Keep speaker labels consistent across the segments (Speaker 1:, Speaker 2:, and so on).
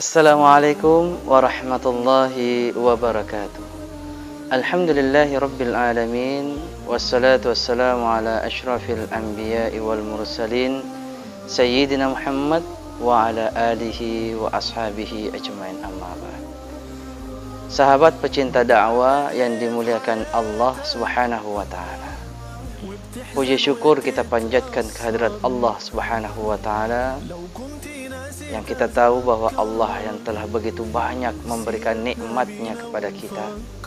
Speaker 1: Assalamualaikum warahmatullahi wabarakatuh. Alhamdulillahi rabbil alamin. Wassalatu wassalamu ala ashrafil anbiya'i wal mursalin Sayyidina Muhammad wa ala alihi wa ashabihi ajmain, amma ba'd. Sahabat pecinta dakwah yang dimuliakan Allah Subhanahu wa taala. Puji syukur kita panjatkan kehadirat Allah Subhanahu wa taala, yang kita tahu bahwa Allah yang telah begitu banyak memberikan nikmatnya kepada kita.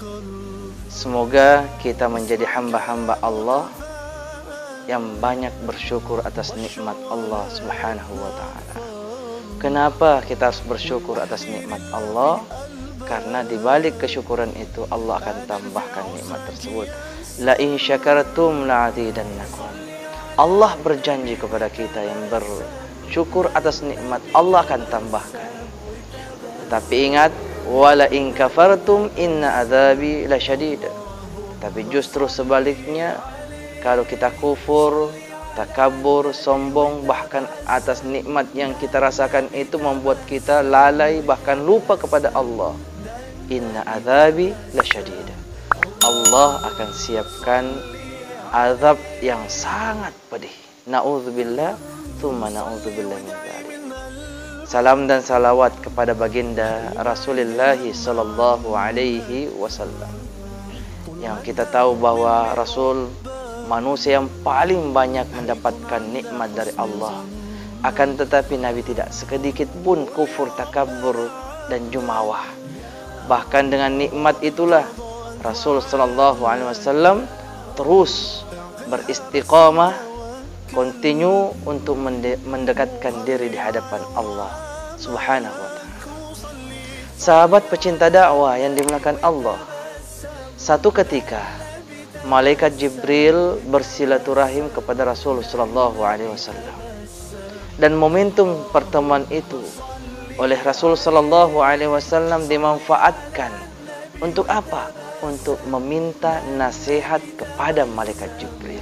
Speaker 1: Semoga kita menjadi hamba-hamba Allah yang banyak bersyukur atas nikmat Allah Subhanahu wa taala. Kenapa kita harus bersyukur atas nikmat Allah? Karena di balik kesyukuran itu Allah akan tambahkan nikmat tersebut. La in syakartum la'azidannakum. Allah berjanji kepada kita yang bersyukur atas nikmat, Allah akan tambahkan. Tapi ingat, wala in kafartum inna adzabi lasyadid. Tapi justru sebaliknya, kalau kita kufur, takabur, sombong, bahkan atas nikmat yang kita rasakan itu membuat kita lalai, bahkan lupa kepada Allah. Inna adzabi lasyadid. Allah akan siapkan azab yang sangat pedih. Na'udzubillah, tsumma na'udzubillah min dzalik. Salam dan salawat kepada baginda Rasulullah sallallahu alaihi wasallam. Yang kita tahu bahwa Rasul manusia yang paling banyak mendapatkan nikmat dari Allah. Akan tetapi Nabi tidak sedikit pun kufur, takabur dan jumawah. Bahkan dengan nikmat itulah Rasul sallallahu alaihi wasallam terus beristiqamah, continue untuk mendekatkan diri di hadapan Allah Subhanahu wa taala. Sahabat pecinta dakwah yang dimuliakan Allah, satu ketika malaikat Jibril bersilaturahim kepada Rasul sallallahu alaihi wasallam. Dan momentum pertemuan itu oleh Rasul sallallahu alaihi wasallam dimanfaatkan untuk apa? Untuk meminta nasihat kepada malaikat Jibril.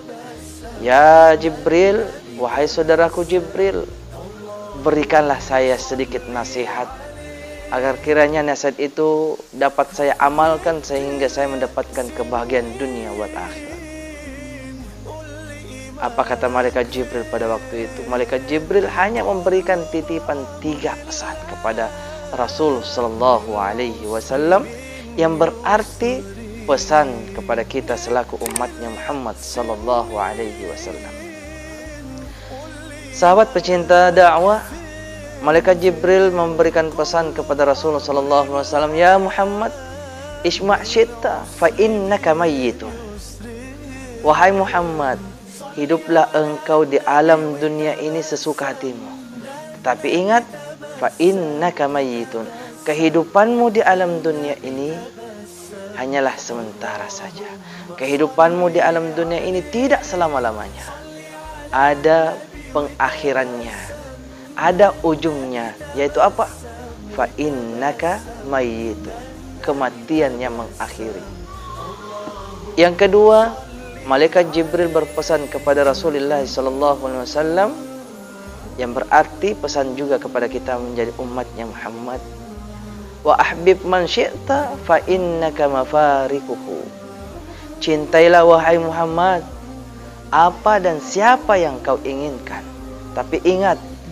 Speaker 1: Ya Jibril, wahai saudaraku Jibril, berikanlah saya sedikit nasihat agar kiranya nasihat itu dapat saya amalkan sehingga saya mendapatkan kebahagiaan dunia dan akhirat. Apa kata malaikat Jibril pada waktu itu? Malaikat Jibril hanya memberikan titipan 3 pesan kepada Rasul sallallahu alaihi wasallam, yang berarti pesan kepada kita selaku umatnya Muhammad sallallahu alaihi wasallam. Sahabat pecinta dakwah, malaikat Jibril memberikan pesan kepada Rasulullah sallallahu alaihi wasallam, ya Muhammad, isma' syi'ta fa innaka mayyitun. Wahai Muhammad, hiduplah engkau di alam dunia ini sesuka hatimu. Tetapi ingat, fa innaka mayyitun. Kehidupanmu di alam dunia ini hanyalah sementara saja. Kehidupanmu di alam dunia ini tidak selama-lamanya. Ada pengakhirannya, ada ujungnya, yaitu apa? Fa innaka mayyitun. Kematian yang mengakhiri. Yang kedua, malaikat Jibril berpesan kepada Rasulullah sallallahu alaihi wasallam, yang berarti pesan juga kepada kita menjadi umatnya Muhammad. Wa ahbib man syi'ta fa innaka mafarikuhu. Cintailah wahai Muhammad apa dan siapa yang kau inginkan. Tapi ingat,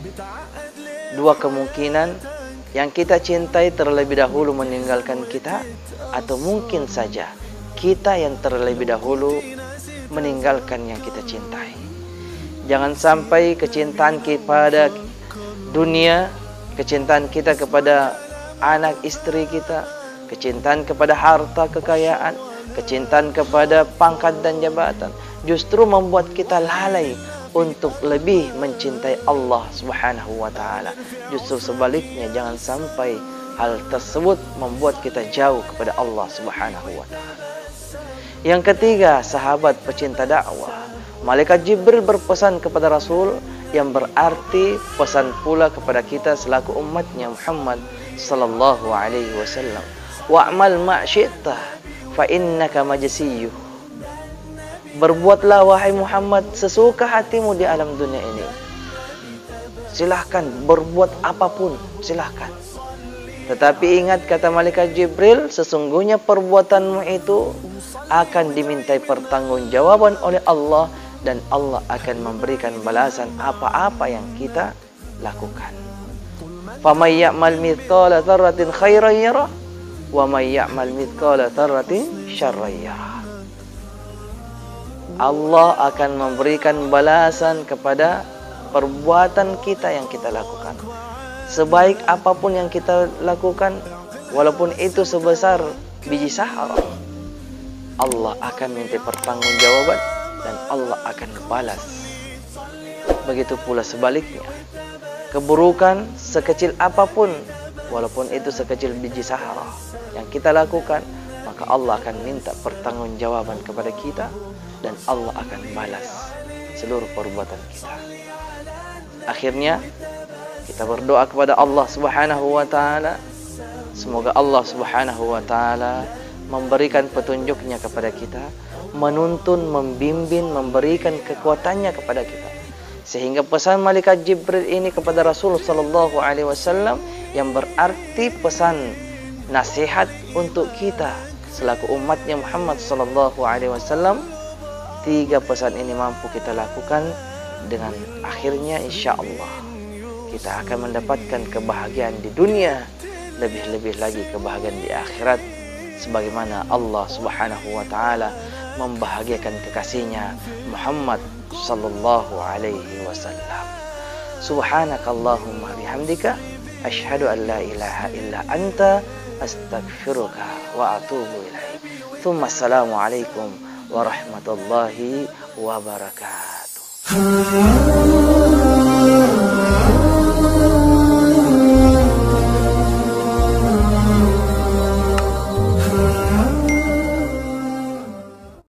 Speaker 1: 2 kemungkinan, yang kita cintai terlebih dahulu meninggalkan kita, atau mungkin saja kita yang terlebih dahulu meninggalkan yang kita cintai. Jangan sampai kecintaan kepada dunia, kecintaan kita kepada anak istri kita, kecintaan kepada harta kekayaan, kecintaan kepada pangkat dan jabatan justru membuat kita lalai untuk lebih mencintai Allah Subhanahu wa taala. Justru sebaliknya, jangan sampai hal tersebut membuat kita jauh kepada Allah Subhanahu wa taala. Yang ketiga, sahabat pecinta dakwah, malaikat Jibril berpesan kepada Rasul, yang berarti pesan pula kepada kita selaku umatnya Muhammad sallallahu alaihi wasallam. Wa'mal ma syi'ta fa innaka majziyuh. Berbuatlah wahai Muhammad sesuka hatimu di alam dunia ini. Silahkan berbuat apapun, silahkan. Tetapi ingat kata malaikat Jibril, sesungguhnya perbuatanmu itu akan dimintai pertanggungjawaban oleh Allah, dan Allah akan memberikan balasan apa-apa yang kita lakukan. Faman ya'mal mithqala dzarratin khairan yarah wa may ya'mal mithqala dzarratin syarran yarah. Allah akan memberikan balasan kepada perbuatan kita yang kita lakukan. Sebaik apapun yang kita lakukan, walaupun itu sebesar biji sahara, Allah akan minta pertanggungjawaban dan Allah akan balas. Begitu pula sebaliknya, keburukan sekecil apapun, walaupun itu sekecil biji sahara yang kita lakukan, maka Allah akan minta pertanggungjawaban kepada kita dan Allah akan balas seluruh perbuatan kita. Akhirnya kita berdoa kepada Allah Subhanahu wa taala, semoga Allah Subhanahu wa taala memberikan petunjuknya kepada kita, menuntun, membimbing, memberikan kekuatannya kepada kita, sehingga pesan malaikat Jibril ini kepada Rasul sallallahu alaihi wasallam yang berarti pesan nasihat untuk kita selaku umatnya Muhammad sallallahu alaihi wasallam. 3 pesan ini mampu kita lakukan, dengan akhirnya insyaallah kita akan mendapatkan kebahagiaan di dunia, lebih-lebih lagi kebahagiaan di akhirat, sebagaimana Allah Subhanahu wa taala membahagiakan kekasihnya Muhammad sallallahu alaihi wasallam. Subhanakallahumma bihamdika asyhadu an la ilaha illa anta astaghfiruka wa atubu ilaik. Tsumma assalamu alaikum warahmatullahi wabarakatuh.